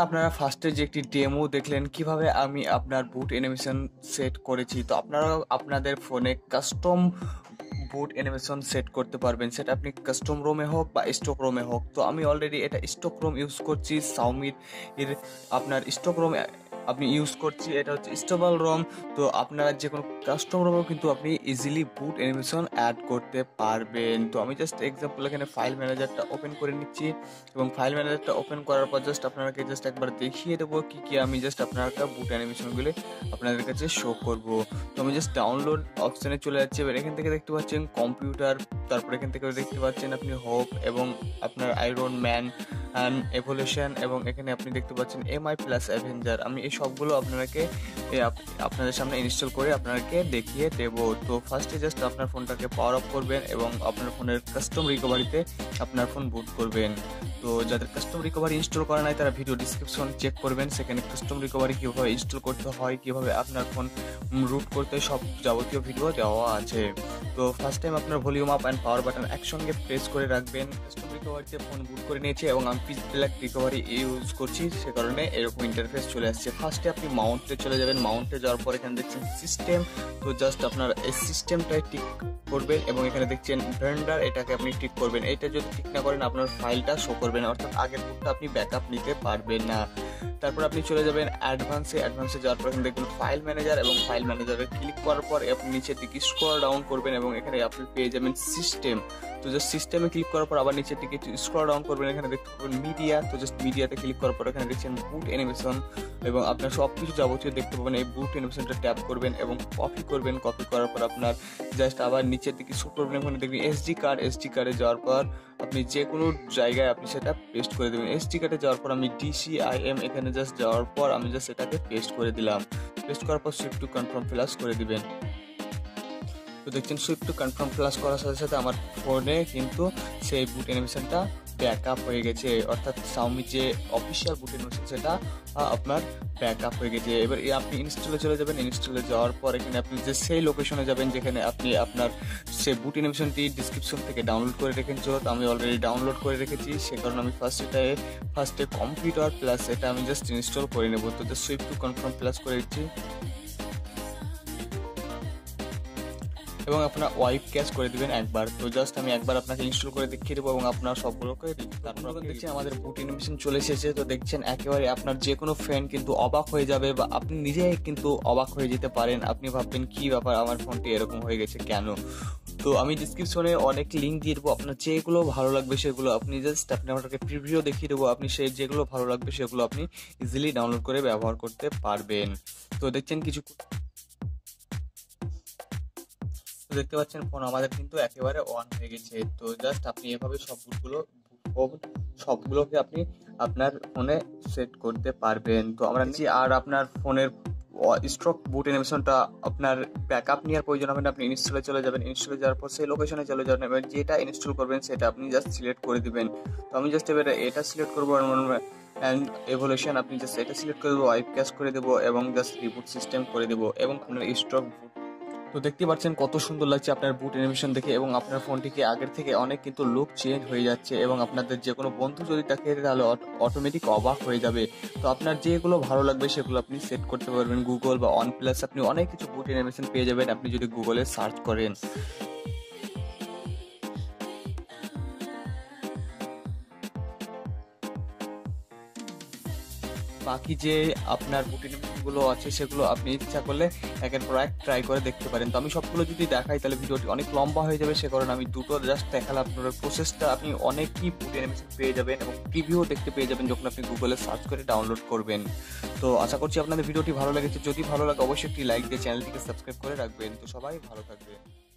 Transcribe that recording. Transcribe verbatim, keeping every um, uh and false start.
আপনারা ফার্স্টে যে একটি ডেমো দেখলেন কিভাবে আমি আপনার বুট অ্যানিমেশন সেট করেছি, তো আপনারাও আপনাদের ফোনে কাস্টম বুট অ্যানিমেশন সেট করতে পারবেন। সেটা আপনি কাস্টম রোমে হোক বা স্টক রোমে হোক। তো আমি অলরেডি এটা স্টক রোম ইউজ করছি, শাওমির এর আপনার স্টক রোম আপনি ইউজ করছি, এটা হচ্ছে স্টেবল রোম। তো আপনারা যে কোনো কাস্টম রোমেও কিন্তু আপনি ইজিলি বুট অ্যানিমেশন অ্যাড করতে পারবেন। তো আমি জাস্ট এক্সাম্পল এখানে ফাইল ম্যানেজারটা ওপেন করে নিচ্ছি এবং ফাইল ম্যানেজারটা ওপেন করার পর জাস্ট আপনাকে জাস্ট একবার দেখিয়ে দেবো কি কি আমি জাস্ট আপনার বুট অ্যানিমেশনগুলো আপনাদের কাছে শো করব। তো আমি জাস্ট ডাউনলোড অপশানে চলে যাচ্ছি। এবার এখান থেকে দেখতে পাচ্ছেন কম্পিউটার, তারপর এখান থেকে দেখতে পাচ্ছেন আপনি হোপ এবং আপনার আয়রন ম্যান অ্যান্ড এভলিউশন, এবং এখানে আপনি দেখতে পাচ্ছেন এমআই প্লাস অ্যাভেঞ্জার। আমি এই সবগুলো আপনাকে আপনাদের সামনে ইনস্টল করে আপনাকে দেখিয়ে দেব। তো ফার্স্টে জাস্ট আপনার ফোনটাকে পাওয়ার অফ করবেন এবং আপনার ফোনের কাস্টম রিকভারিতে আপনার ফোন বুট করবেন। তো যাদের কাস্টম রিকভারি ইনস্টল করা নাই তারা ভিডিও ডিসক্রিপশন চেক করবেন, সেখানে কাস্টম রিকভারি কীভাবে ইনস্টল করতে হয়, কীভাবে আপনার ফোন রুট করতে হয়, সব যাবতীয় ভিডিও দেওয়া আছে। তো ফার্স্ট টাইম আপনার volume up and power button একসঙ্গে প্রেস করে রাখবেন। কাস্টম রিকভারিতে ফোন বুট করে নিয়েছে এবং আমি পিচ ব্ল্যাক রিকভারি ইউজ করছি, সে কারণে এরকম ইন্টারফেস চলে আসছে। ফার্স্টে আপনি মাউন্টে চলে যাবেন, মাউন্টে যাওয়ার পর এখানে দেখছেন সিস্টেম। তো জাস্ট আপনার এই সিস্টেমটাই টিক করবেন এবং এখানে দেখছেন ভেন্ডার, এটাকে আপনি টিক করবেন। এটা যদি টিক না করেন আপনার ফাইলটা শো করবে না, অর্থাৎ আগের বুটটা আপনি ব্যাকআপ নিতে পারবেন না। তারপর আপনি চলে যাবেন অ্যাডভান্সে, অ্যাডভান্সে যাওয়ার পর এখানে দেখবেন ফাইল ম্যানেজার এবং ফাইল ম্যানেজারে ক্লিক করার পর আপনি নিচের দিকে স্ক্রল ডাউন করবেন এবং এখানে আপনি পেয়ে যাবেন সিস্টেম। তো জাস্ট সিস্টেমে ক্লিক করার পর আবার নিচের দিকে স্ক্রল ডাউন করবেন, এখানে দেখতে পাবেন মিডিয়া। তো জাস্ট মিডিয়াতে ক্লিক করার পর এখানে দেখছেন বুট অ্যানিমেশন এবং আপনার সব কিছু যাবতীয় দেখতে পাবেন। এই বুট অ্যানিমেশনটা ট্যাপ করবেন এবং কপি করবেন। কপি করার পর আপনার জাস্ট আবার নিচের দিকে স্ক্রল করবেন, এখানে দেখবেন এসডি কার্ড। এসডি কার্ডে যাওয়ার পর আপনি যে কোনো জায়গায় আপনি সেটা পেস্ট করে দেবেন। এসডি কার্ডে যাওয়ার পর আমি ডিসিআইএম এখানে জাস্ট যাওয়ার পর আমি জাস্ট এটাকে পেস্ট করে দিলাম। পেস্ট করার পর সুইফট টু কনফার্ম প্লাস করে দিবেন। তো দেখছেন সুইফট টু কনফার্ম প্লাস করার সাথে সাথে আমার ফোনে কিন্তু সেই বুট অ্যানিমেশনটা ব্যাকআপ হয়ে গেছে, অর্থাৎ শাওমি যে অফিসিয়াল বুট অ্যানিমেশন সেটা আপনার ব্যাকআপ হয়ে গেছে। এবার আপনি ইনস্টলে চলে যাবেন। ইনস্টলে যাওয়ার পর এখানে আপনি যে সেই লোকেশনে যাবেন যেখানে আপনি আপনার সেই বুট অ্যানিমেশনটি ডিসক্রিপশন থেকে ডাউনলোড করে রেখেছেন। তো আমি অলরেডি ডাউনলোড করে রেখেছি, সে কারণে আমি ফার্স্ট এটায় ফার্স্টে কম্পিউটার প্লাস এটা আমি জাস্ট ইনস্টল করে নেব। তো just swift to confirm plus করে দিচ্ছি এবং আপনার ওয়াইপ ক্যাশ করে দিবেন একবার। তো জাস্ট আমি একবার আপনাকে ইনস্টল করে দেখিয়ে দেবো এবং আপনার সবগুলোকে তারপর দেখছেন আমাদের বুট অ্যানিমেশন চলে এসেছে। তো দেখছেন একেবারে আপনার যে কোনো ফ্রেন্ড কিন্তু অবাক হয়ে যাবে বা আপনি নিজেই কিন্তু অবাক হয়ে যেতে পারেন। আপনি ভাববেন কি ব্যাপার, আমার ফোনটি এরকম হয়ে গেছে কেন। তো আমি ডিসক্রিপশনে অনেক লিঙ্ক দিয়ে দেবো, আপনার যেগুলো ভালো লাগবে সেগুলো আপনি জাস্ট আপনি আপনাকে প্রিভিউ দেখিয়ে দেবো। আপনি সেই যেগুলো ভালো লাগবে সেগুলো আপনি ইজিলি ডাউনলোড করে ব্যবহার করতে পারবেন। তো দেখছেন কিছু দেখতে পাচ্ছেন ফোন আমাদের কিন্তু একেবারে অন হয়ে গেছে। তো জাস্ট আপনি এভাবে সব বুটগুলো সবগুলোকে আপনি আপনার ফোনে সেট করতে পারবেন। তো আমরা নিচ্ছি আর আপনার ফোনের স্ট্রোক বুট অ্যানিমেশনটা আপনার ব্যাকআপ নেওয়ার প্রয়োজন হবে না। আপনি ইনস্টলে চলে যাবেন, ইনস্টলে যাওয়ার পর সেই লোকেশনে চলে যাবেন। এবার যেটা ইনস্টল করবেন সেটা আপনি জাস্ট সিলেক্ট করে দিবেন। তো আমি জাস্ট এবারে এটা সিলেক্ট করবো অ্যান্ড এভলিউশন, আপনি জাস্ট এটা সিলেক্ট করে দেবো, ওয়াইপ ক্যাশ করে দেবো এবং জাস্ট রিবুট সিস্টেম করে দেবো এবং আপনার স্ট্রোক বুট। তো দেখতে পাচ্ছেন কত সুন্দর লাগছে আপনার বুট অ্যানিমেশন দেখে এবং আপনার ফোনটিকে আগের থেকে অনেক কিন্তু লুক চেঞ্জ হয়ে যাচ্ছে এবং আপনাদের যে কোনো বন্ধু যদি দেখে তাহলে অটোমেটিক অবাক হয়ে যাবে। তো আপনার যেগুলো ভালো লাগবে সেগুলো আপনি সেট করতে পারবেন। গুগল বা ওয়ান প্লাস আপনি অনেক কিছু বুট অ্যানিমেশন পেয়ে যাবেন আপনি যদি গুগলে সার্চ করেন। বাকি যে আপনার বুট অ্যানিমেশনগুলো আছে সেগুলো আপনি ইচ্ছা করলে একের পর এক ট্রাই করে দেখতে পারেন। তো আমি সবগুলো যদি দেখাই তাহলে ভিডিওটি অনেক লম্বা হয়ে যাবে, সে কারণে আমি দুটো জাস্ট দেখালাম। আপনার প্রসেসটা আপনি অনেকই বুট অ্যানিমেশন পেয়ে যাবেন এবং প্রিভিউ দেখতে পেয়ে যাবেন যখন আপনি গুগলে সার্চ করে ডাউনলোড করবেন। তো আশা করছি আপনাদের ভিডিওটি ভালো লেগেছে। যদি ভালো লাগে অবশ্যই একটি লাইক দিয়ে চ্যানেলটিকে সাবস্ক্রাইব করে রাখবেন। তো সবাই ভালো থাকবেন।